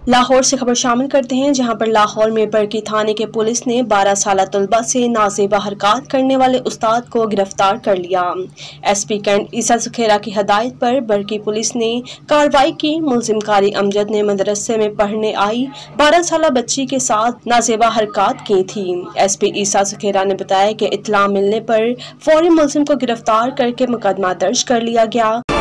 लाहौर से खबर शामिल करते हैं, जहां पर लाहौर में बरकी थाने के पुलिस ने 12 साल तलबा से नाजेबा हरकत करने वाले उस्ताद को गिरफ्तार कर लिया। एसपी कैंट ईसा सुखेरा की हदायत पर बरकी पुलिस ने कार्रवाई की। मुलजिम कारी अमजद ने मदरसे में पढ़ने आई 12 साल बच्ची के साथ नाजेबा हरकत की थी। एसपी ईसा सुखेरा ने बताया कि इत्तला मिलने पर फौरी मुलजिम को गिरफ्तार करके मुकदमा दर्ज कर लिया गया।